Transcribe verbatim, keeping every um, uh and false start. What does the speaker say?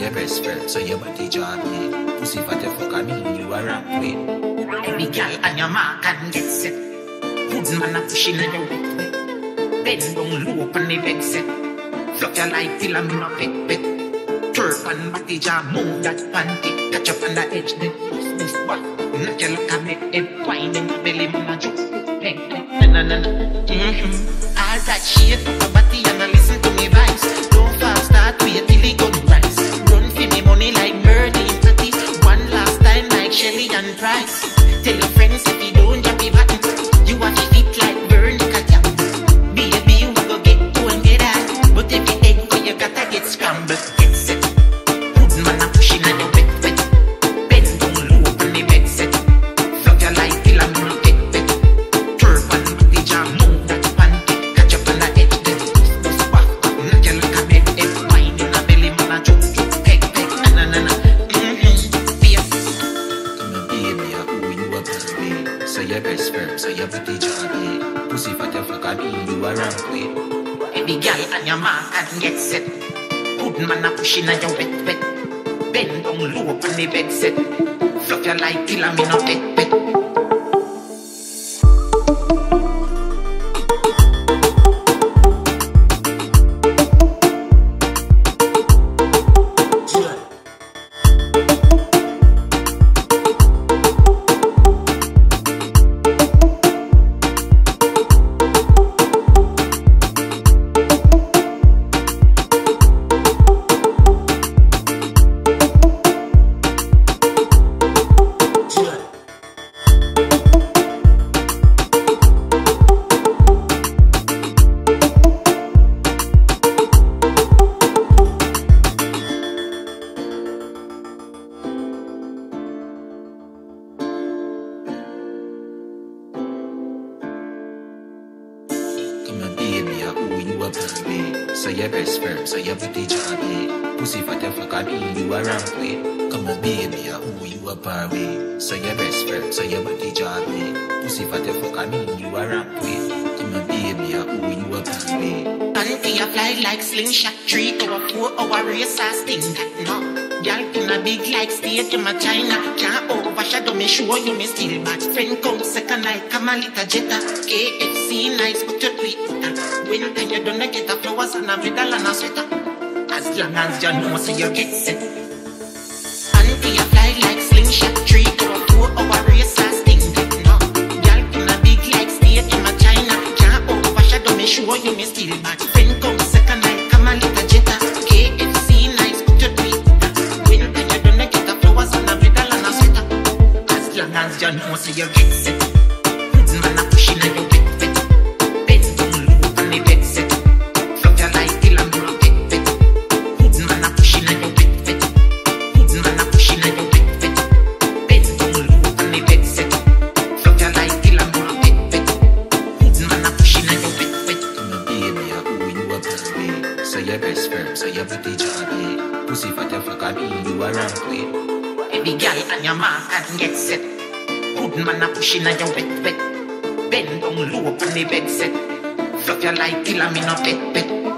your best friend, so your body job me. Pussy fat you fuck, I mean you a rap with. Every girl on your mark and get set. Good man a pushing on your wet wet. Bend down low up on the bed set. Flop your like till I'm in a pet pet. Twerk on body jam, move that panty. Catch up on the edge, then twist this what? Not your look at me, head wine in the belly, man a juke. Peg, peg, na na na na. Mm-hmm. All that shit, your body and a listen to me vibes. Don't fast start, wait till it gun rise. Run for me money like murder in thirty. One last time like Shelly and Price. Tell your friends if you don't jump me button. You have to fit like burn the cat. Baby, you go get to and get out. But if you egg for you gotta get scrambled. Get set. Good man a pushing on your wet wet. Bend down low on the bed set. Flop your life till I'm in a pet pet. Twerk on the jam, move that panty. Catch up on the edge, then twist this back. Knock your look at me, head wine in the belly, man a juke juke. Peg peg, na na na na. Mm-hmm. Fierce. Come on, baby, I owe you a baby. So your best friend, so your body job me. Pussy fat you fuck, I mean you a rap with. Every girl on your mark and get set. Good man a pushing on your wet wet. Bend down low up on the bed set. Flop your like till I'm in a pet pet. Come on, baby, I owe you a baby. So your best friend, so your body job me. Pussy fat you fuck, I mean you a rap with. Come on, baby, I owe you a Barbie. So your best friend, so your body job me. Pussy fat you fuck, I mean you a rap with. Come on, baby, I owe you a baby. Panty a fly like slingshot. Three hour, four hour race I sting that no. Y'all in a big like state in my China. Can't overshadow me, show you me still bad. Friend come second like Kamalita Jetta. K F C nice, but you tweet that. Winter you don't get the flowers and a medal and a sweater. As long as you know so you get set. Panty a fly like slingshot. Three hour, four hour race I sting that no. Y'all in a big like state in my China. Can't overshadow me, show you me still bad. Friend come second like Kamalita Jetta. K F C nice, but you tweet that. Winter you don't get the flowers and a medal and a sweater. As long as you know so you get set. Good man a pushing on your wet wet. Bend down low on the bed set. Flop your life till I'm in a pet pet. Good man a pushing on your wet wet. Good man a pushing on your wet wet. Bend down low on the bed set. Flop your life till I'm in a pet pet. Good man a pushing on your wet wet. Come on, baby, I owe you a baby. So your best friend, so your body job me. Pussy fat you fuck, I mean you a rap with. Every girl on your mark and get set. Good man a pushing on your wet wet. Bend down low up on the bed set. Flop your life till I'm in a pet pet.